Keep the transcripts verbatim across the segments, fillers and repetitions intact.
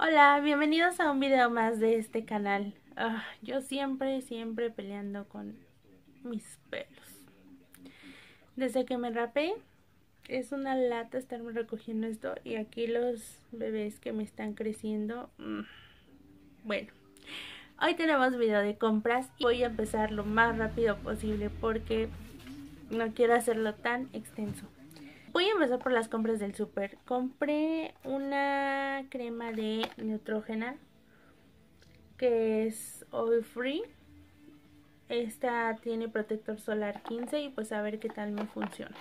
Hola, bienvenidos a un video más de este canal. Ah, yo siempre, siempre peleando con mis pelos. Desde que me rapé, es una lata estarme recogiendo esto. Y aquí los bebés que me están creciendo. Mmm, bueno, hoy tenemos video de compras y voy a empezar lo más rápido posible porque no quiero hacerlo tan extenso. Voy a empezar por las compras del súper. Compré una crema de Neutrogena que es oil free. Esta tiene protector solar quince y pues a ver qué tal me funciona.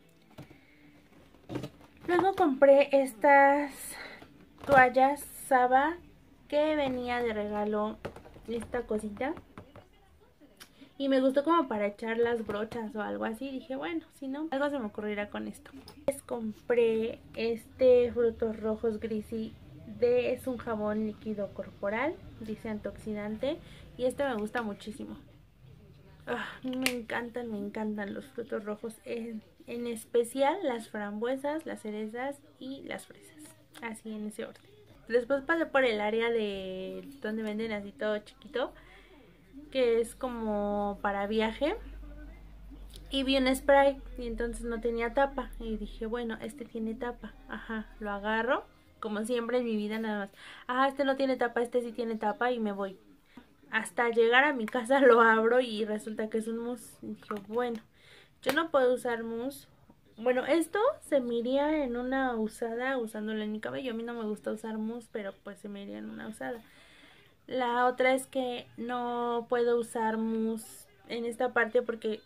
Luego compré estas toallas Saba que venía de regalo esta cosita. Y me gustó como para echar las brochas o algo así. Dije, bueno, si no, algo se me ocurrirá con esto. Les compré este Frutos Rojos Greasy de, es un jabón líquido corporal, dice antioxidante. Y este me gusta muchísimo. Ah, me encantan, me encantan los frutos rojos. En, en especial las frambuesas, las cerezas y las fresas. Así en ese orden. Después pasé por el área de donde venden así todo chiquito, que es como para viaje, y vi un spray y entonces no tenía tapa y dije, bueno, este tiene tapa, ajá, lo agarro, como siempre en mi vida nada más, ajá, este no tiene tapa, este sí tiene tapa, y me voy. Hasta llegar a mi casa lo abro y resulta que es un mousse. Y dije, bueno, yo no puedo usar mousse. Bueno, esto se me iría en una usada usándolo en mi cabello. A mí no me gusta usar mousse, pero pues se me iría en una usada. La otra es que no puedo usar mousse en esta parte porque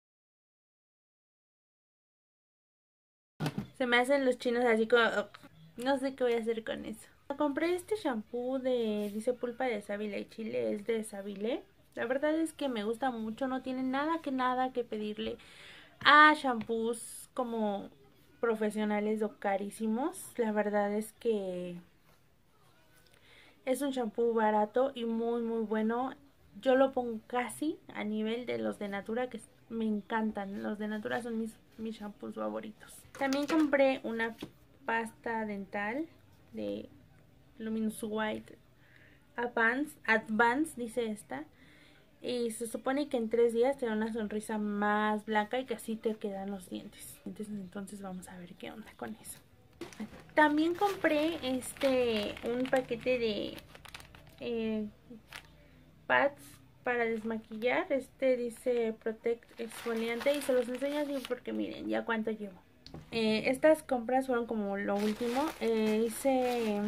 se me hacen los chinos así como... No sé qué voy a hacer con eso. Compré este shampoo de, dice pulpa de sábila y chile, es de Savile. La verdad es que me gusta mucho, no tiene nada que nada que pedirle a shampoos como profesionales o carísimos. La verdad es que es un shampoo barato y muy muy bueno. Yo lo pongo casi a nivel de los de Natura, que me encantan. Los de Natura son mis, mis shampoos favoritos. También compré una pasta dental de Luminous White Advance, Advance dice esta. Y se supone que en tres días te da una sonrisa más blanca y que así te quedan los dientes. Entonces, entonces vamos a ver qué onda con eso. También compré este un paquete de eh, pads para desmaquillar. Este dice Protect Exfoliante y se los enseño así porque miren ya cuánto llevo. Eh, estas compras fueron como lo último. Eh, hice...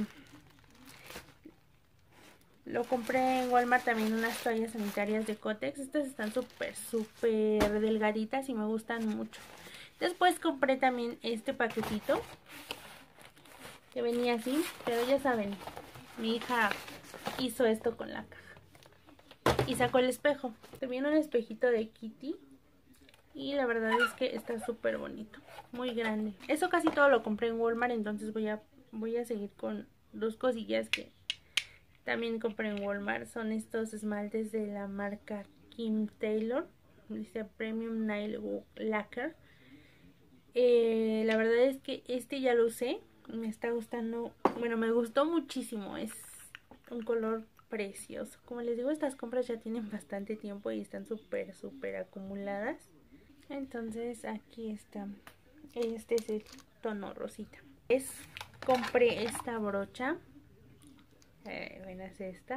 Lo compré en Walmart también unas toallas sanitarias de Kotex. Estas están súper, súper delgaditas y me gustan mucho. Después compré también este paquetito que venía así, pero ya saben, mi hija hizo esto con la caja y sacó el espejo. También un espejito de Kitty y la verdad es que está súper bonito, muy grande. Eso casi todo lo compré en Walmart, entonces voy a, voy a seguir con dos cosillas que también compré en Walmart. Son estos esmaltes de la marca Kim Taylor. Dice Premium Nail Lacquer. Eh, la verdad es que este ya lo usé. Me está gustando. Bueno, me gustó muchísimo. Es un color precioso. Como les digo, estas compras ya tienen bastante tiempo y están súper, súper acumuladas. Entonces aquí está. Este es el tono rosita. Es, compré esta brocha. Eh, bueno, es esta.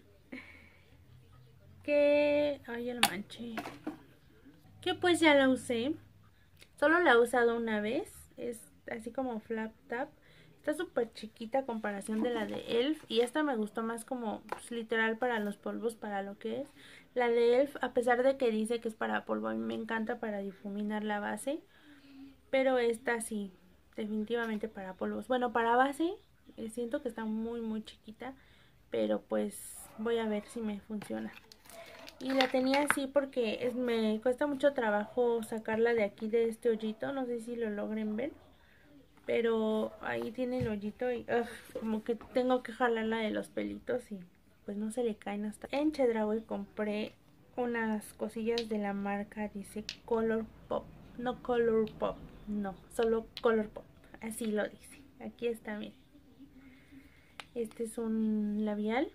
Que... ay, ya la manché. Que pues ya la usé. Solo la he usado una vez. Es así como flap tap. Está súper chiquita a comparación de la de E L F. Y esta me gustó más como pues, literal para los polvos, para lo que es. La de E L F, a pesar de que dice que es para polvo, a mí me encanta para difuminar la base. Pero esta sí, definitivamente para polvos. Bueno, para base eh, siento que está muy muy chiquita. Pero pues voy a ver si me funciona. Y la tenía así porque es, me cuesta mucho trabajo sacarla de aquí, de este hoyito. No sé si lo logren ver, pero ahí tiene el hoyito y ugh, como que tengo que jalarla de los pelitos y pues no se le caen hasta. En Chedraui compré unas cosillas de la marca, dice Color Pop. No Color Pop, no, solo Color Pop. Así lo dice. Aquí está, miren. Este es un labial,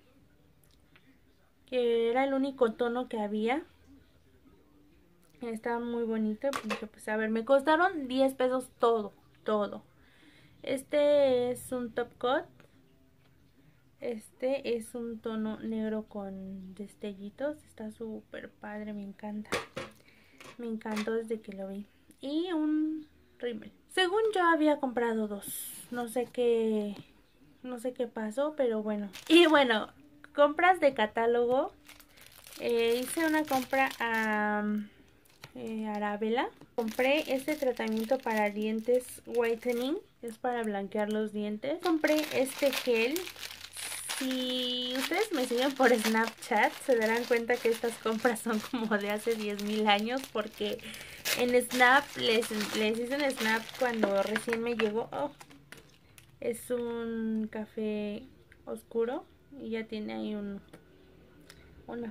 que era el único tono que había. Está muy bonito. Pues a ver, me costaron diez pesos todo, todo. Este es un top coat. Este es un tono negro con destellitos. Está súper padre, me encanta. Me encantó desde que lo vi. Y un rímel. Según yo había comprado dos. No sé qué... No sé qué pasó, pero bueno. Y bueno, compras de catálogo. Eh, hice una compra a eh, Arabella. Compré este tratamiento para dientes whitening. Es para blanquear los dientes. Compré este gel. Si ustedes me siguen por Snapchat, se darán cuenta que estas compras son como de hace diez mil años. Porque en Snap, les, les hice un Snap cuando recién me llegó. Oh, es un café oscuro y ya tiene ahí un una.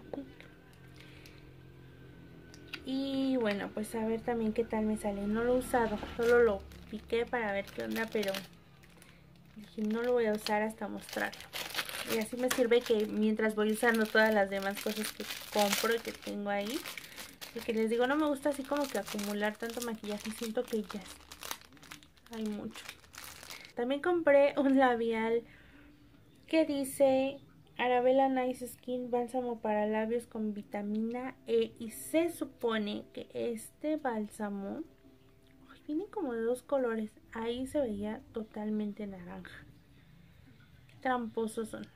Y bueno, pues a ver también qué tal me sale. No lo he usado, solo lo piqué para ver qué onda, pero dije no lo voy a usar hasta mostrarlo. Y así me sirve que mientras voy usando todas las demás cosas que compro y que tengo ahí. Porque les digo, no me gusta así como que acumular tanto maquillaje. Siento que ya hay mucho. También compré un labial que dice Arabella Nice Skin Bálsamo para labios con vitamina E. Y se supone que este bálsamo ay, viene como de dos colores. Ahí se veía totalmente naranja. Qué tramposos son.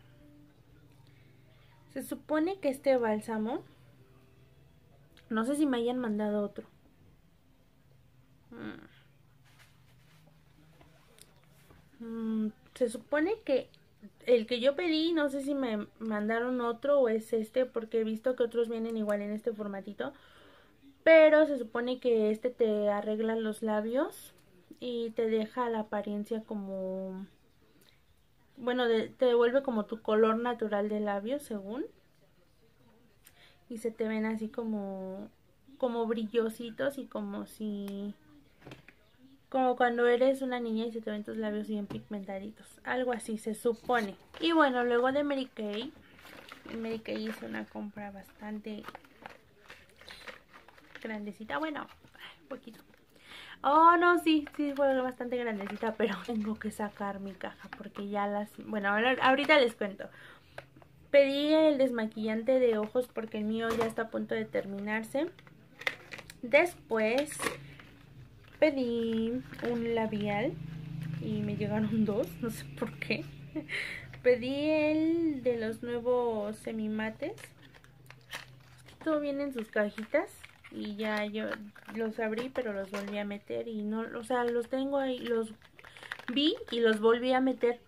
Se supone que este bálsamo, no sé si me hayan mandado otro. Mm. Mm, se supone que el que yo pedí, no sé si me mandaron otro o es este, porque he visto que otros vienen igual en este formatito. Pero se supone que este te arregla los labios y te deja la apariencia como... Bueno, de, te devuelve como tu color natural de labios, según. Y se te ven así como... como brillositos y como si... como cuando eres una niña y se te ven tus labios bien pigmentaditos. Algo así se supone. Y bueno, luego de Mary Kay. En Mary Kay hice una compra bastante grandecita. Bueno, un poquito. Oh, no, sí, sí fue bastante grandecita, pero tengo que sacar mi caja porque ya las... Bueno, ahora, ahorita les cuento. Pedí el desmaquillante de ojos porque el mío ya está a punto de terminarse. Después pedí un labial y me llegaron dos, no sé por qué. Pedí el de los nuevos semimates. Todo viene en sus cajitas. Y ya yo los abrí, pero los volví a meter y no, o sea, los tengo ahí, los vi y los volví a meter.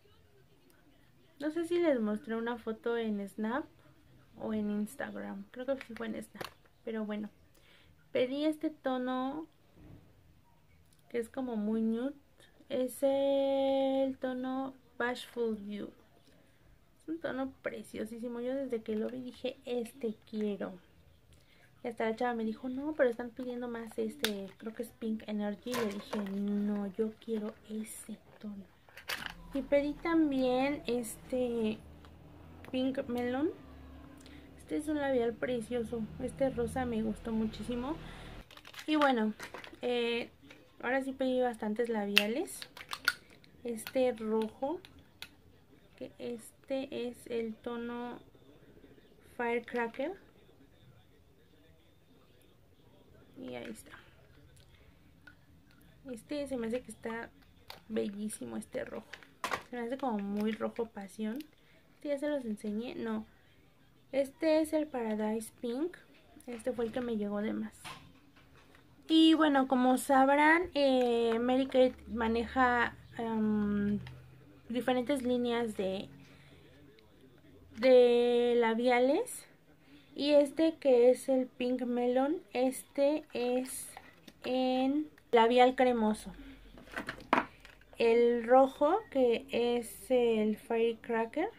No sé si les mostré una foto en Snap o en Instagram, creo que sí fue en Snap, pero bueno. Pedí este tono que es como muy nude, es el tono Bashful You. Es un tono preciosísimo, yo desde que lo vi dije, este quiero. Y hasta la chava me dijo, no, pero están pidiendo más este, creo que es Pink Energy. Y le dije, no, yo quiero ese tono. Y pedí también este Pink Melon. Este es un labial precioso. Este rosa me gustó muchísimo. Y bueno, eh, ahora sí pedí bastantes labiales. Este rojo, que este es el tono Firecracker. Y ahí está. Este se me hace que está bellísimo, este rojo. Se me hace como muy rojo pasión. Este ya se los enseñé. No. Este es el Paradise Pink. Este fue el que me llegó de más. Y bueno, como sabrán, eh, Mary Kay maneja um, diferentes líneas de, de labiales. Y este que es el Pink Melon, este es en labial cremoso. El rojo, que es el Firecracker,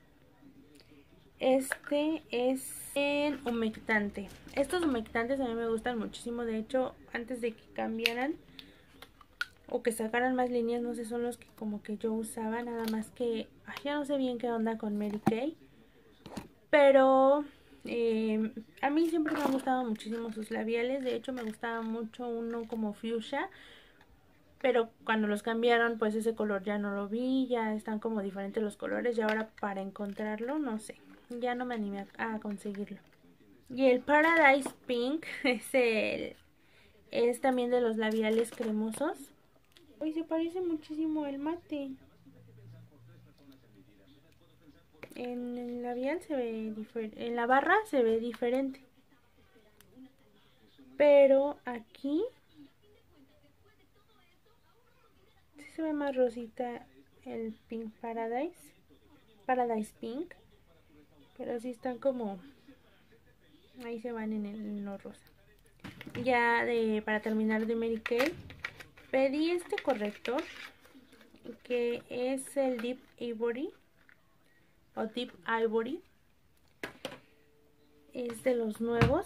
este es en humectante. Estos humectantes a mí me gustan muchísimo. De hecho, antes de que cambiaran o que sacaran más líneas, no sé, son los que como que yo usaba, nada más que ay, ya no sé bien qué onda con Mary Kay, pero eh, a mí siempre me han gustado muchísimo sus labiales. De hecho me gustaba mucho uno como fuchsia, pero cuando los cambiaron pues ese color ya no lo vi, ya están como diferentes los colores y ahora para encontrarlo no sé, ya no me animé a, a conseguirlo. Y el Paradise Pink es el es también de los labiales cremosos. Uy, se parece muchísimo el mate. En el labial se ve diferente, en la barra se ve diferente. Pero aquí sí se ve más rosita el Pink Paradise. Paradise Pink. Pero sí están como... ahí se van en, el, en lo rosa. Ya de para terminar de Mary Kay, pedí este corrector que es el Deep Ivory o Deep Ivory. Es de los nuevos.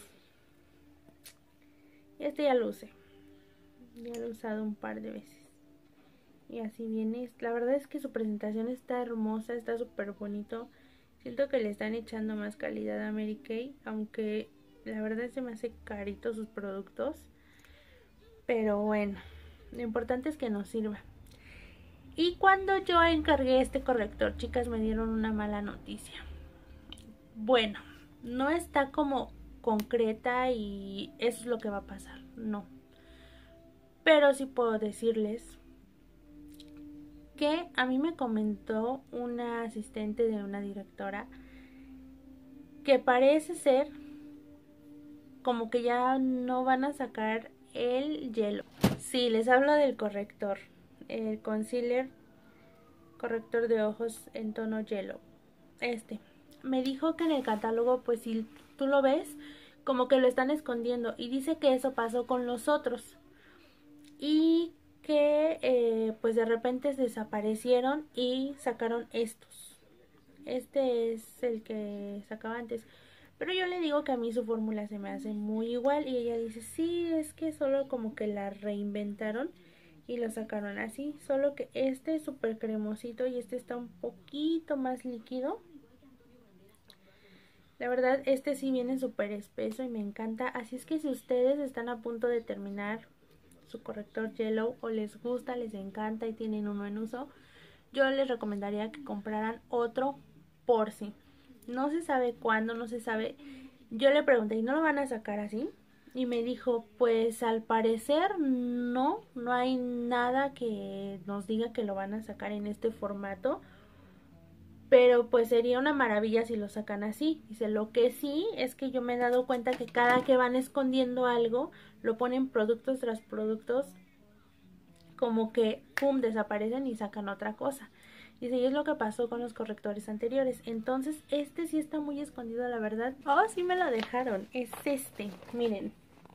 Este ya lo usé, ya lo he usado un par de veces y así viene. La verdad es que su presentación está hermosa, está súper bonito. Siento que le están echando más calidad a Mary Kay, aunque la verdad se me hace carito sus productos, pero bueno, lo importante es que nos sirva. Y cuando yo encargué este corrector, chicas, me dieron una mala noticia. Bueno, no está como concreta y eso es lo que va a pasar, no. Pero sí puedo decirles que a mí me comentó una asistente de una directora que parece ser como que ya no van a sacar el hielo. Sí, les hablo del corrector, el concealer, corrector de ojos en tono yellow. Este, me dijo que en el catálogo, pues si tú lo ves, como que lo están escondiendo. Y dice que eso pasó con los otros. Y que eh, pues de repente desaparecieron y sacaron estos. Este es el que sacaba antes. Pero yo le digo que a mí su fórmula se me hace muy igual. Y ella dice, sí, es que solo como que la reinventaron y lo sacaron así. Solo que este es súper cremosito y este está un poquito más líquido. La verdad, este sí viene súper espeso y me encanta. Así es que si ustedes están a punto de terminar su corrector yellow o les gusta, les encanta y tienen uno en uso, yo les recomendaría que compraran otro por si. No se sabe cuándo, no se sabe. Yo le pregunté, ¿y no lo van a sacar así? Y me dijo, pues al parecer no, no hay nada que nos diga que lo van a sacar en este formato. Pero pues sería una maravilla si lo sacan así. Dice, lo que sí es que yo me he dado cuenta que cada que van escondiendo algo, lo ponen productos tras productos, como que pum, desaparecen y sacan otra cosa. Dice, y es lo que pasó con los correctores anteriores. Entonces este sí está muy escondido, la verdad. Oh, sí me lo dejaron. Es este, miren.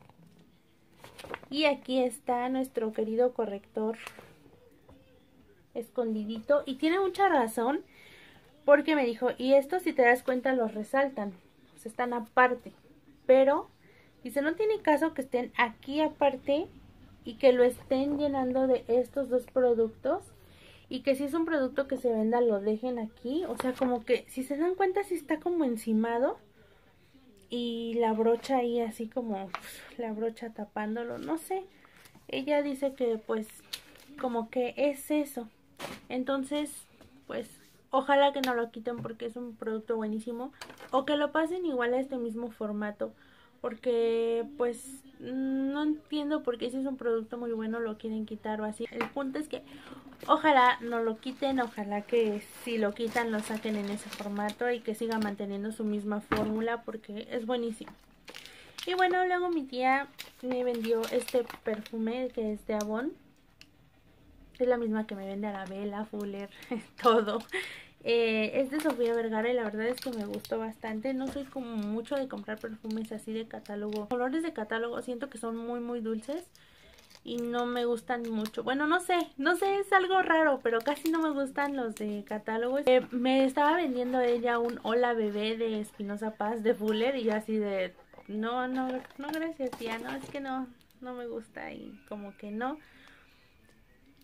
Y aquí está nuestro querido corrector escondidito. Y tiene mucha razón, porque me dijo, y esto si te das cuenta los resaltan, pues están aparte. Pero, dice, no tiene caso que estén aquí aparte y que lo estén llenando de estos dos productos. Y que si es un producto que se venda lo dejen aquí. O sea, como que si se dan cuenta si está como encimado. Y la brocha ahí así como la brocha tapándolo, no sé. Ella dice que pues como que es eso. Entonces pues ojalá que no lo quiten porque es un producto buenísimo. O que lo pasen igual a este mismo formato. Porque pues no entiendo por qué si es un producto muy bueno lo quieren quitar o así. El punto es que ojalá no lo quiten, ojalá que si lo quitan lo saquen en ese formato y que siga manteniendo su misma fórmula porque es buenísimo. Y bueno, luego mi tía me vendió este perfume que es de Avon. Es la misma que me vende Arabella, Fuller, todo. Eh, es de Sofía Vergara y la verdad es que me gustó bastante. No soy como mucho de comprar perfumes así de catálogo. Colores de catálogo siento que son muy muy dulces y no me gustan mucho. Bueno, no sé, no sé, es algo raro, pero casi no me gustan los de catálogo. Eh, me estaba vendiendo ella un Hola Bebé de Espinosa Paz de Fuller y yo así de, no, no, no gracias tía, no, es que no, no me gusta y como que no.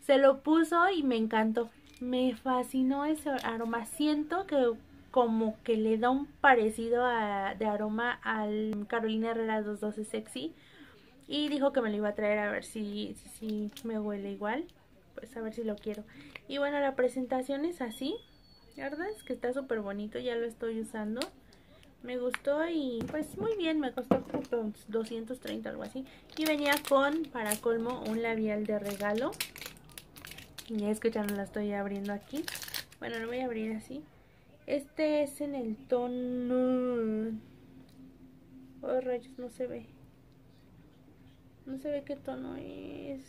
Se lo puso y me encantó. Me fascinó ese aroma. Siento que como que le da un parecido a, de aroma al Carolina Herrera doscientos doce Sexy. Y dijo que me lo iba a traer a ver si, si, si me huele igual. Pues a ver si lo quiero. Y bueno, la presentación es así. La verdad es que está súper bonito. Ya lo estoy usando. Me gustó y pues muy bien. Me costó como doscientos treinta, algo así. Y venía con, para colmo, un labial de regalo. Ya escucharon, la estoy abriendo aquí. Bueno, lo voy a abrir así. Este es en el tono... Oh, rayos, no se ve. No se ve qué tono es.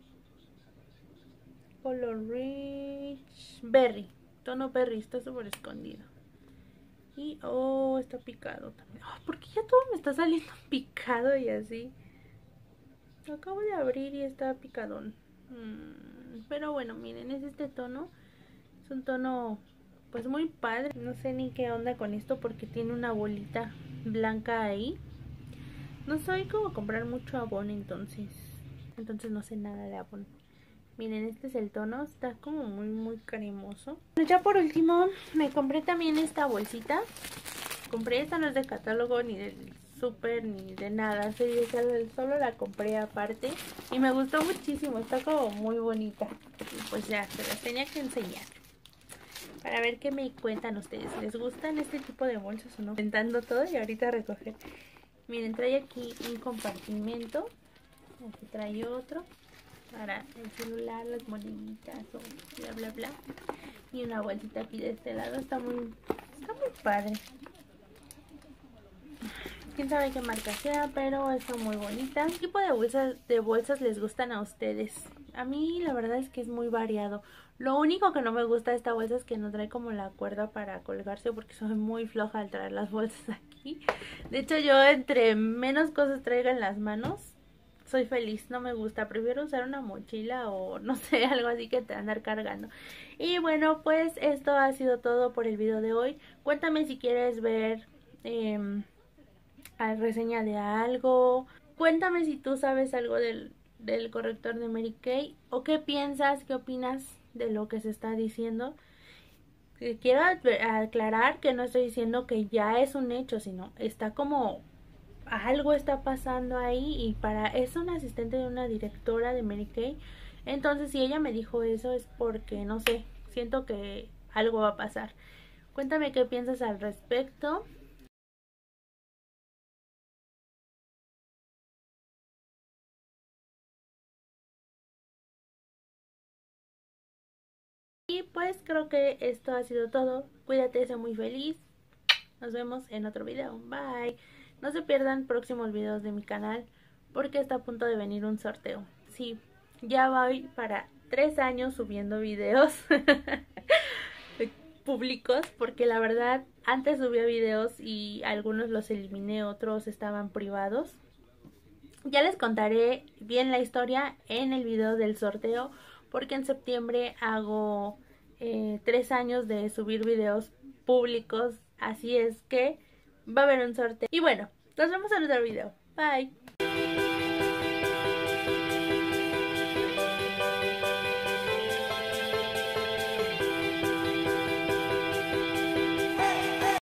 Color Rich. Berry. Tono berry. Está súper escondido. Y, oh, está picado también. Oh, porque ya todo me está saliendo picado y así. Lo acabo de abrir y está picadón. Hmm. Pero bueno, miren, es este tono. Es un tono pues muy padre. No sé ni qué onda con esto porque tiene una bolita blanca ahí. No soy como comprar mucho Avon, entonces Entonces no sé nada de Avon. Miren, este es el tono. Está como muy muy cremoso. Bueno, ya por último me compré también esta bolsita. Compré esta, no es de catálogo ni del súper ni de nada, solo la compré aparte y me gustó muchísimo, está como muy bonita. Y pues ya, se las tenía que enseñar para ver qué me cuentan ustedes. ¿Les gustan este tipo de bolsas o no? Intentando todo y ahorita recoger. Miren, trae aquí un compartimento, aquí trae otro para el celular, las moneditas o bla bla bla, y una bolsita aquí de este lado. Está muy, está muy padre. Quién sabe qué marca sea, pero está muy bonita. ¿Qué tipo de bolsas, de bolsas les gustan a ustedes? A mí la verdad es que es muy variado. Lo único que no me gusta de esta bolsa es que no trae como la cuerda para colgarse, porque soy muy floja al traer las bolsas aquí. De hecho, yo entre menos cosas traiga en las manos, soy feliz. No me gusta, prefiero usar una mochila o no sé, algo así que te andar cargando. Y bueno, pues esto ha sido todo por el video de hoy. Cuéntame si quieres ver... Eh, a reseña de algo. Cuéntame si tú sabes algo del, del corrector de Mary Kay, o qué piensas, qué opinas de lo que se está diciendo. Quiero aclarar que no estoy diciendo que ya es un hecho, sino está como algo está pasando ahí, y para es una asistente de una directora de Mary Kay. Entonces si ella me dijo eso es porque, no sé, siento que algo va a pasar. Cuéntame qué piensas al respecto. Y pues creo que esto ha sido todo. Cuídate, sé muy feliz. Nos vemos en otro video. Bye. No se pierdan próximos videos de mi canal porque está a punto de venir un sorteo. Sí, ya voy para tres años subiendo videos públicos, porque la verdad antes subía videos y algunos los eliminé, otros estaban privados. Ya les contaré bien la historia en el video del sorteo, porque en septiembre hago eh, tres años de subir videos públicos, así es que va a haber un sorteo. Y bueno, nos vemos en otro video. Bye.